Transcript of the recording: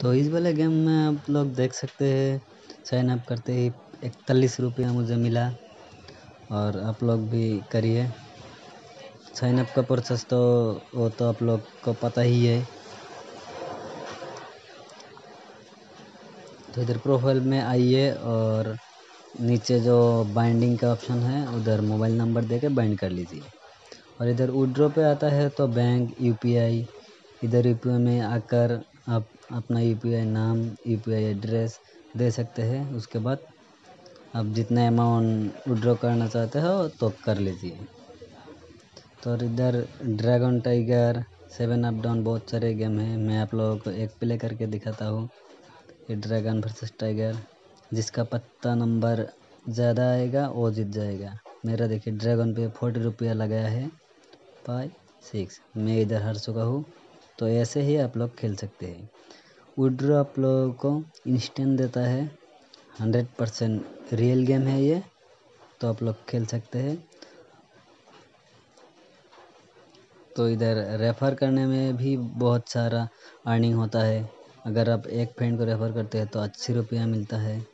तो इस वाले गेम में आप लोग देख सकते हैं, साइन अप करते ही 41 रुपया मुझे मिला। और आप लोग भी करिए साइन अप का प्रोसेस, तो वो तो आप लोग को पता ही है। तो इधर प्रोफाइल में आइए और नीचे जो बाइंडिंग का ऑप्शन है उधर मोबाइल नंबर देके बाइंड कर लीजिए। और इधर विड्रॉ पे आता है तो बैंक, यूपीआई, इधर यूपीआई में आकर आप अपना यूपीआई नाम, यूपीआई एड्रेस दे सकते हैं। उसके बाद आप जितना अमाउंट विड्रॉ करना चाहते हो तो कर लीजिए। तो इधर ड्रैगन टाइगर, 7 अप डाउन बहुत सारे गेम हैं। मैं आप लोगों को एक प्ले करके दिखाता हूँ। ये ड्रैगन वर्सेस टाइगर, जिसका पत्ता नंबर ज़्यादा आएगा वो जीत जाएगा। मेरा देखिए ड्रैगन पे 40 रुपया लगाया है, 5-6 मैं इधर हार चुका हूँ। तो ऐसे ही आप लोग खेल सकते हैं। विड्रॉ आप लोगों को इंस्टेंट देता है, 100% रियल गेम है ये, तो आप लोग खेल सकते हैं। तो इधर रेफ़र करने में भी बहुत सारा अर्निंग होता है। अगर आप एक फ्रेंड को रेफ़र करते हैं तो 80 रुपया मिलता है।